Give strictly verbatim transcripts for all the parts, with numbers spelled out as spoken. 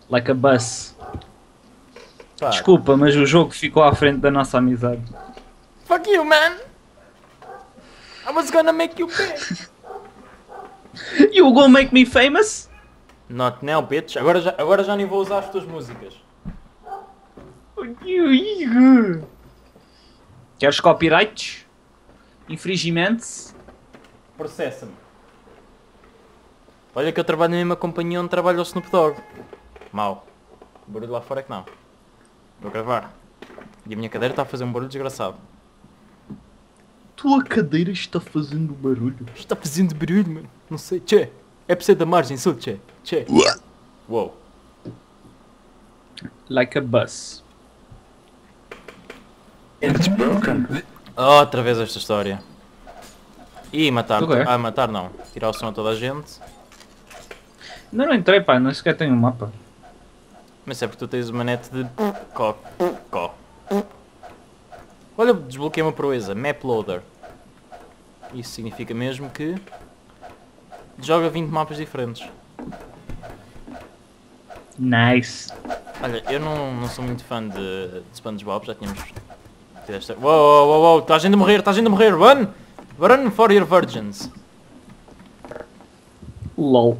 Like a bus. Pá. Desculpa, mas o jogo ficou à frente da nossa amizade. Fuck you, man! I was gonna make you pay! You gonna make me famous? Not now, bitch. Agora já, agora já nem vou usar as tuas músicas. Queres copyrights? Infringimentos? Processa-me. Olha que eu trabalho na mesma companhia onde trabalha o Snoop Dogg. Mau. O barulho lá fora é que não. Vou gravar. E a minha cadeira está a fazer um barulho desgraçado. Tua cadeira está fazendo barulho. Está fazendo barulho, mano. Não sei. Tchê. É por ser da margem sul, tchê. Tchê. Uou. Like a bus. It's broken. Outra vez esta história. Ih, matar. Ok. Ah, matar não. Tirar o som a toda a gente. Ainda não entrei, pá, não sequer tenho um mapa. Mas é porque tu tens uma net de... Có. Có. Olha, desbloqueei uma proeza. Map Loader. Isso significa mesmo que... joga vinte mapas diferentes. Nice. Olha, eu não, não sou muito fã de, de SpongeBob, já tínhamos... tido esta... Uou, uou, uou, uou, está a gente a morrer, está a gente a morrer, run! Run for your virgins. LOL.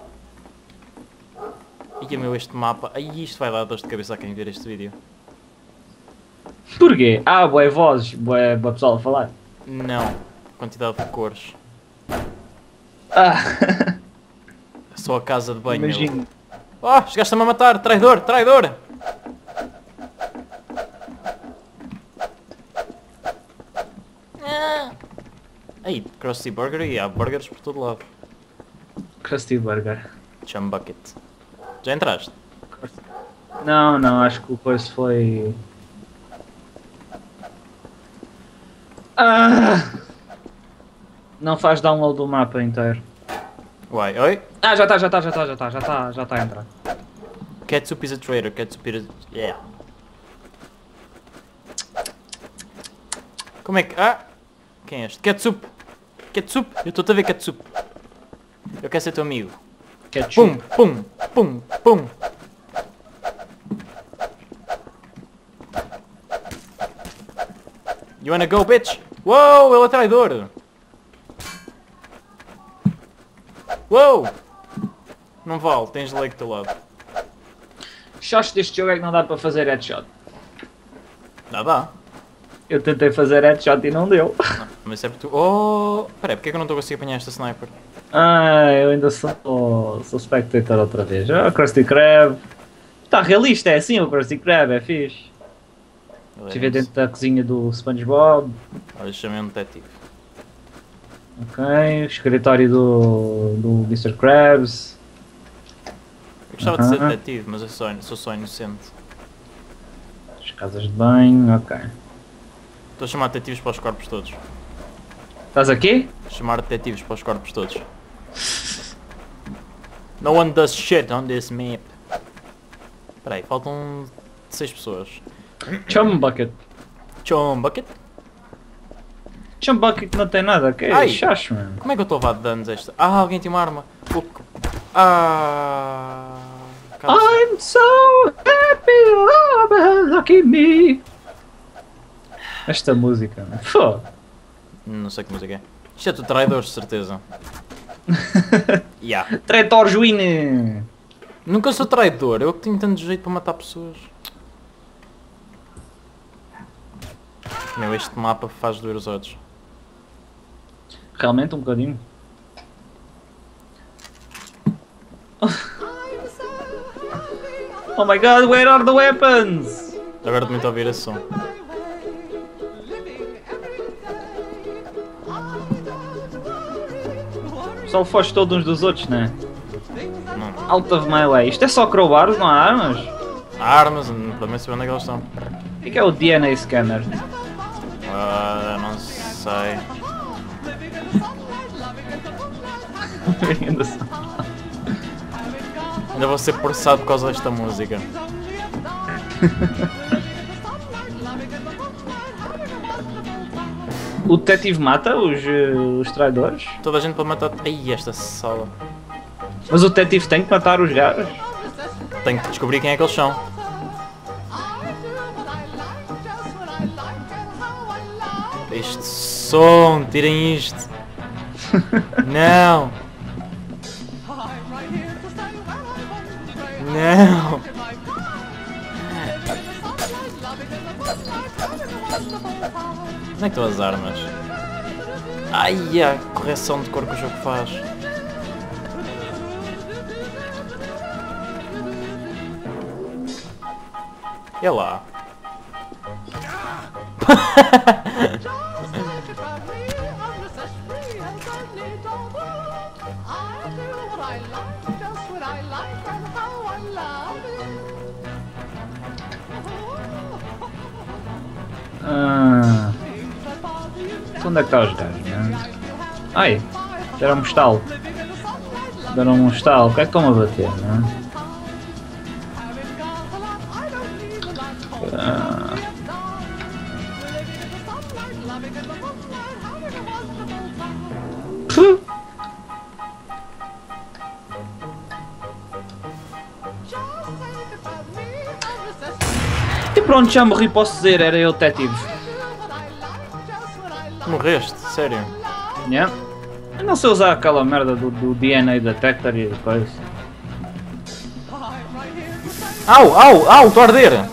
E meu, este mapa... Ai, isto vai dar dores de cabeça a quem ver este vídeo. Porquê? Ah, boé vozes, boé boa pessoal a falar. Não. Quantidade de cores. Ah, É só a casa de banho, meu. imagino. Oh, chegaste-me a matar, traidor, traidor! Ah. Aí, Krusty Burger e há burgers por todo lado. Krusty Burger. Chum Bucket. Já entraste? Não, não, acho que o coisa foi... Ah! Não faz download do mapa inteiro. Uai, oi? Ah, já está, já está, já está, já está, já está, já está a entrar. Ketchup is a traitor, Ketchup is a... Yeah. Como é que... Ah! Quem é este? Ketchup! Ketchup! Eu estou a ver Ketchup. Eu quero ser teu amigo. Ketchup. Pum, pum, pum, pum. You wanna go, bitch? Uou, ele é traidor. Uou! Não vale, tens leg do teu lado. Shots deste jogo é que não dá para fazer headshot. Dá, dá. Eu tentei fazer headshot e não deu. Não, mas é porque tu... Oh! Peraí, porque é que eu não estou a conseguir apanhar esta sniper? Ah, eu ainda sou, sou spectator outra vez. Ah, Krusty Krab. Está realista, é assim o Krusty Krab, é fixe. Ele é Estive isso. dentro da cozinha do SpongeBob. Olha, chamei um detetive. Ok, escritório do, do mister Krabs. Eu gostava de ser Aham. detetive, mas eu sou, sou só inocente. As casas de banho, ok. Estou a chamar detetives para os corpos todos. Estás aqui? Chamar detetives para os corpos todos. No one does shit on this map. Espera aí, faltam seis pessoas. Chum Bucket. Chum Bucket? Chum Bucket não tem nada, que Ai. é chacho, mano. Como é que eu estou a levar de danos esta? Ah, alguém tem uma arma. O que- Ah... Cara, I'm so happy, oh, lucky me. Esta música, mano. Fô. não sei que música é. Isto é tudo traidores, de certeza. Yeah. Traitor Juine. Nunca sou traidor, eu que tenho tanto jeito para matar pessoas. Meu, este mapa faz doer os olhos. Realmente um bocadinho. Oh my god, where are the weapons? Agora de muito ouvir esse som. Só foste todos uns dos outros, né? Não. Out of my way. Isto é só crowbars, não há armas? Há armas, para mim saber onde é que elas estão. O que é que é o D N A scanner? Ah, não sei. Ainda vou ser processado por causa desta música. O detetive mata os, eh, os traidores? Toda a gente pode matar. Ai, esta sala. Mas o detetive tem que matar os gajos? tenho que descobrir quem é que eles são. Este som, tirem isto. Não. Não. Onde é que estão as armas? Ai, a correção de cor que o jogo faz. É lá. Ah, onde é que está os gajos, né? Ai, deram-me um estalo. Deram-me um estalo. O que é que estão a bater, né? Ah. Puh. E pronto, já morri, posso dizer, era eu detetive. Morreste? Sério? Yeah. Eu não sei usar aquela merda do, do D N A detector e coisa. Au, au, au, estou a arder!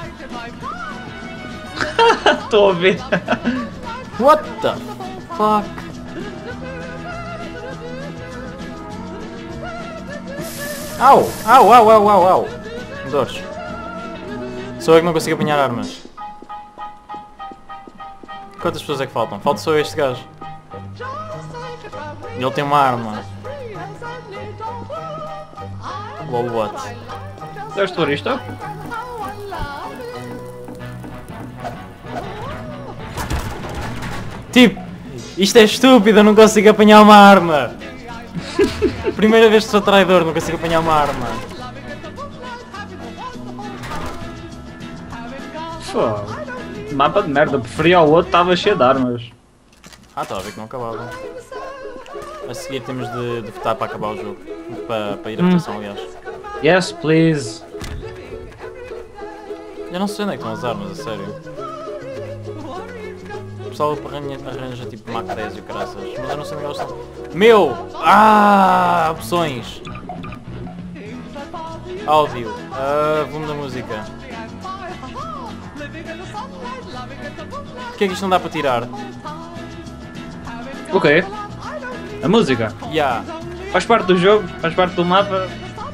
Estou a ver. What the fuck? Au, au, au, au, au, au. Dores. Sou eu que não consigo apanhar armas. Quantas pessoas é que faltam? Falta só este gajo. E ele tem uma arma. Wow, what? És turista? Tipo, isto é estúpido, eu não consigo apanhar uma arma. Primeira vez que sou traidor, não consigo apanhar uma arma. Pô, mapa de merda, preferia ao outro, estava cheio de armas. Ah, estava a ver que não acabava. A seguir temos de, de votar para acabar o jogo. Para, para ir à votação, aliás. Yes, please. Eu não sei onde é que estão as armas, a sério. O pessoal arranja, arranja tipo Mac dez e o caraças, mas eu não sei onde elas estão. Meu! Ah! Opções! Áudio. Ah, volume da música. Porquê é que isto não dá para tirar? O quê? A música? Yeah. Faz parte do jogo, faz parte do mapa.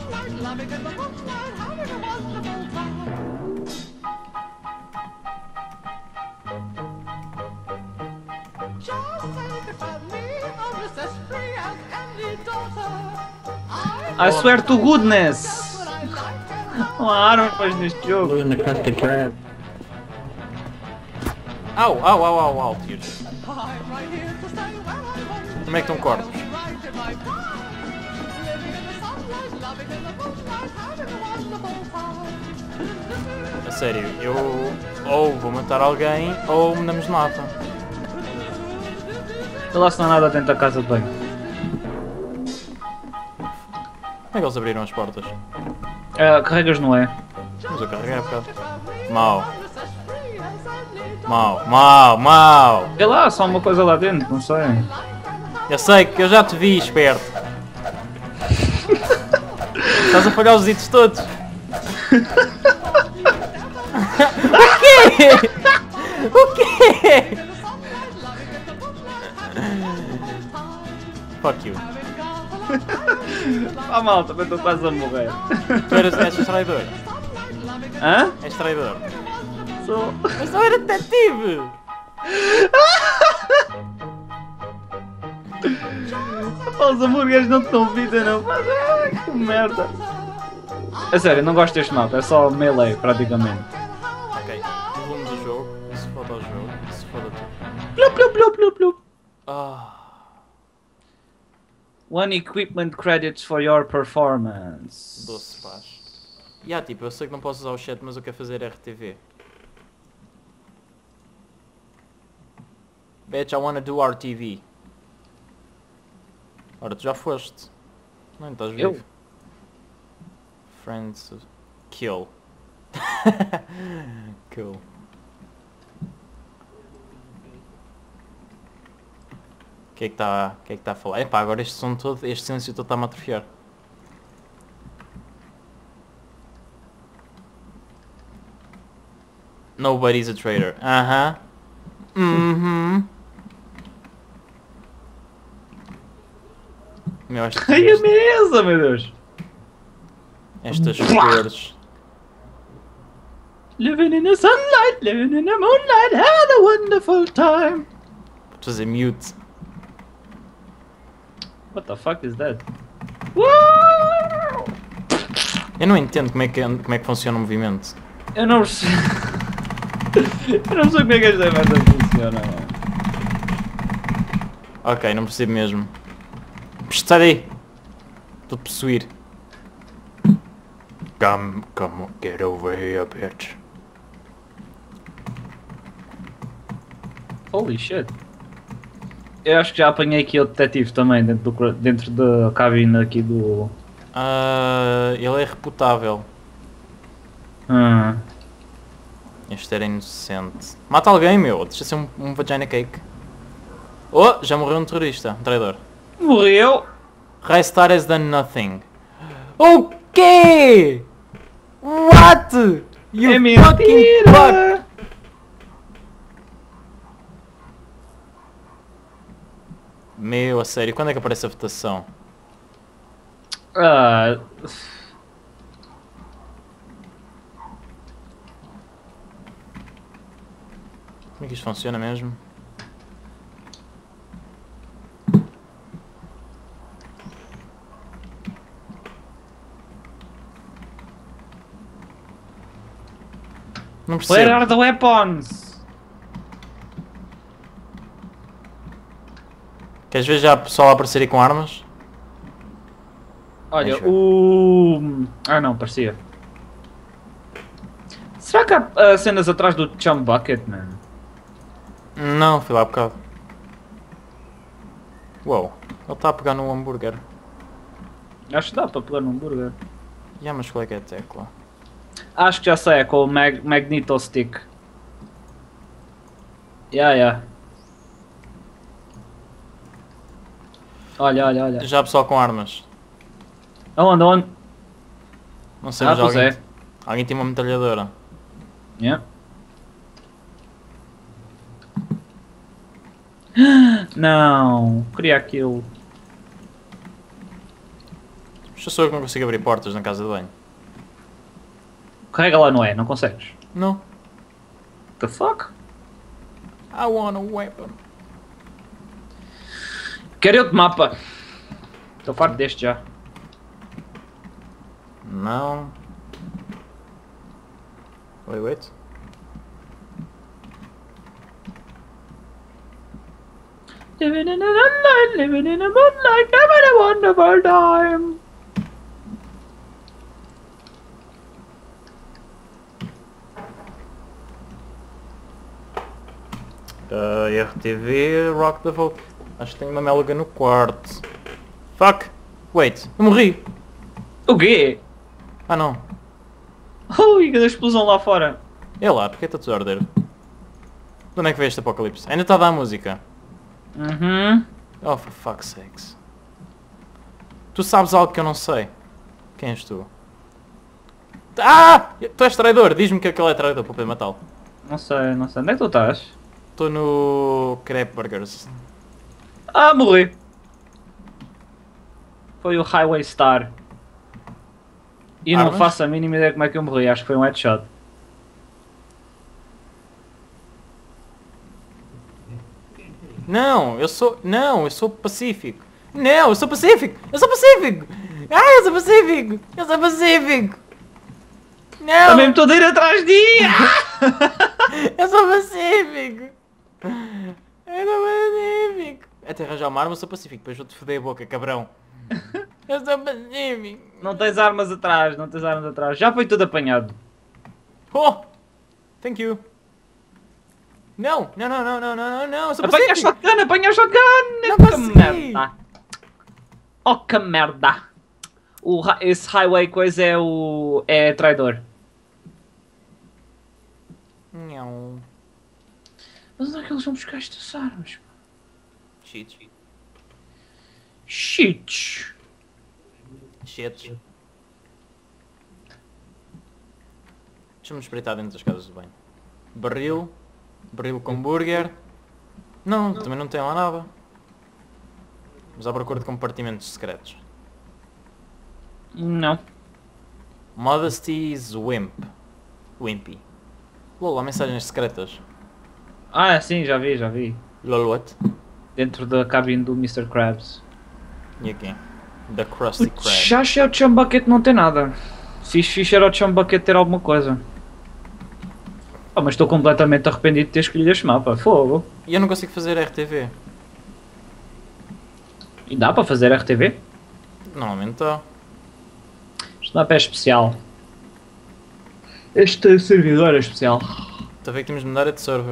I swear to goodness! Não há armas neste jogo. Blue in the Krusty Krab. Au, au, au, au, au, tiros. Como é que estão corpos? A sério, eu ou vou matar alguém ou não nos matam. Eu lá se não há nada dentro da casa de banho. Como é que eles abriram as portas? Ah, carregas no E. Mas eu carreguei há bocado. Mau. Mau, mau, mau. Sei lá, só uma coisa lá dentro, não sei. Eu sei que eu já te vi, esperto. Estás a falhar os itens todos. O quê? O quê? Fuck you. Ah mal, também estou quase a morrer. Tu eras, és traidor. Hã? És traidor. Sou. Mas eu era detetive. Os hambúrgueres não te dão vida, não. Mas, ah, que merda. É sério, não gosto deste mapa, é só melee praticamente. Ok, volume do jogo. Se foda o jogo. Se foda tu. Plup, plup, plup, plup, plup. Ah. One equipment credits for your performance. Doce paz. E yeah, tipo, eu sei que não posso usar o chat, mas eu quero fazer R T V. Bitch, I wanna do R T V. Ora, tu já foste. Não, estás vivo. Eu? Friends. Kill. Cool. O que é que está que é que tá a falar? Epá, agora este som todo, este silêncio todo está-me a atrofiar. Nobody's a traitor. Aham. Uh-huh. Uhum. Meu, esta, Ai, a mesa, meu Deus! estas cores. Living in the sunlight, living in the moonlight, had a wonderful time. Vou fazer mute. What the fuck is that? Eu não entendo como é que, como é que funciona o movimento. Eu não percebo. Eu não sei como é que esta merda funciona, mano. Ok, não percebo mesmo. Psst, sai daí! Estou a possuir. Come, come, get over here, bitch. Holy shit. Eu acho que já apanhei aqui o detetive também dentro, do, dentro da cabine aqui do... Ah, ele é reputável. Ah. Este era inocente. Mata alguém, meu. Deixa ser um, um vagina cake. Oh, já morreu um terrorista. Um traidor. Morreu! Restart has done nothing. O quê? What? You É fucking fuck! mentira! Meu, a sério, quando é que aparece a votação? Ah... Como é que isto funciona mesmo? Não Where percebo. are the weapons? Queres ver já pessoal a aparecer aí com armas? Olha, Deixa eu ver. o... Ah não, parecia. Será que há ah, cenas atrás do Chum Bucket, mano? Não, fui lá há bocado. Uou, ele está a pegar no hambúrguer. Acho que dá para pegar num hambúrguer. Ya, mas qual é que é a tecla? Acho que já sei, é com o mag Magneto Stick. Ya, yeah, ya. Yeah. Olha, olha, olha. Já pessoal com armas. Aonde, aonde? Não sei, Ah, mas pois alguém, é. alguém tem uma metralhadora. Yeah. Não, queria aquilo. Já sou eu que não consigo abrir portas na casa de banho. Carrega lá, não é? Não consegues? Não. The fuck? I want a weapon. Quero outro mapa. Estou farto deste já. Não. Wait, wait. Living in the sunlight, living in the moonlight, having a wonderful time. Uh, R T V, Rock the Vote. Acho que tenho uma mélaga no quarto. Fuck! Wait, eu morri! O quê? Ah não. Ui, que explosão lá fora. É lá, porque está tudo a arder? De onde é que veio este apocalipse? Ainda está a dar música. Uhum. Oh, for fuck's sakes. Tu sabes algo que eu não sei. Quem és tu? Ah! Tu és traidor! Diz-me que aquele é traidor para poder matá-lo. Não sei, não sei. Onde é que tu estás? Estou no Crepe Burgers. Ah, morri. Foi o Highway Star. E não Armas? faço a mínima ideia como é que eu morri. Acho que foi um headshot. Não, eu sou... Não, eu sou pacífico. Não, eu sou pacífico! Eu sou pacífico! Ah, eu sou pacífico! Eu sou pacífico! Não! Também me estou a ir atrás de ti! Eu sou pacífico! Eu sou pacífico! Até arranjar uma arma eu sou pacífico, depois vou-te foder a boca, cabrão! Eu sou pacífico! Não tens armas atrás, não tens armas atrás. Já foi tudo apanhado. Oh! Thank you! Não! Não, não, não, não, não, não, não! Eu sou Apanha a pacífico! shotgun, apanha a shotgun! Não Que consegui. merda! Oh, que merda! O, hi- esse highway coisa é o... é traidor. Não. Mas onde é que eles vão buscar estas armas? Shit. Shit! Shit. Deixa-me espreitar dentro das casas de banho. Barril. Barril com hambúrguer. Não, também não tem lá nada. Mas à procura de compartimentos secretos. Não. Modesty's Wimp. Wimpy. Lol, há mensagens secretas. Ah, sim, já vi, já vi. Lol, what? Dentro da cabine do mister Krabs. E aqui? The Krusty Krab. Já achei o Chumbucket não tem nada. Fixe, fixe era o Chumbucket ter alguma coisa. Oh, mas estou completamente arrependido de ter escolhido este mapa. Fogo. E eu não consigo fazer R T V. E dá para fazer R T V? Normalmente está. Este mapa é especial. Este servidor é especial. Está a ver que temos de mudar é de server.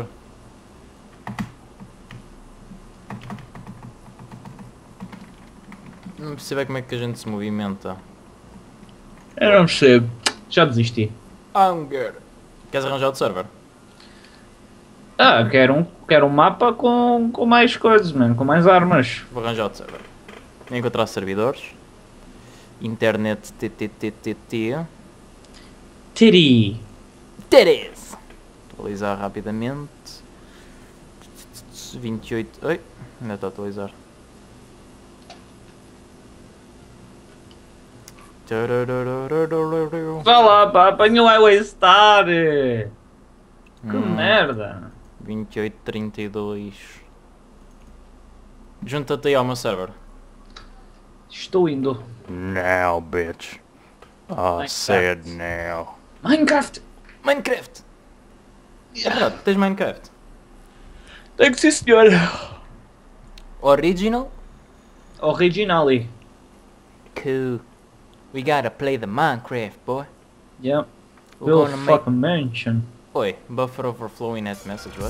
Não percebo é como é que a gente se movimenta. Eu não percebo. Já desisti. Hunger. Queres arranjar outro server? Ah, quero um, quero um mapa com, com mais coisas, mano. Com mais armas. Vou arranjar outro server. Vou encontrar servidores. Internet tttt. Tiri. Teres. Atualizar rapidamente. vinte e oito. Oi, ainda está a atualizar. Vá lá, pá, apanha o Highway Star. Que Hum. merda. vinte e oito trinta e dois. Junta-te aí ao meu server. Estou indo. Now, bitch. I Minecraft. said now. Minecraft. Minecraft! É verdade, tens Minecraft. Tem que ser, senhor. Original? Originally. Cool. We gotta play the Minecraft, boy. Yeah. We're Will gonna make... fucking mention. Oi, buffer overflowing net message, what?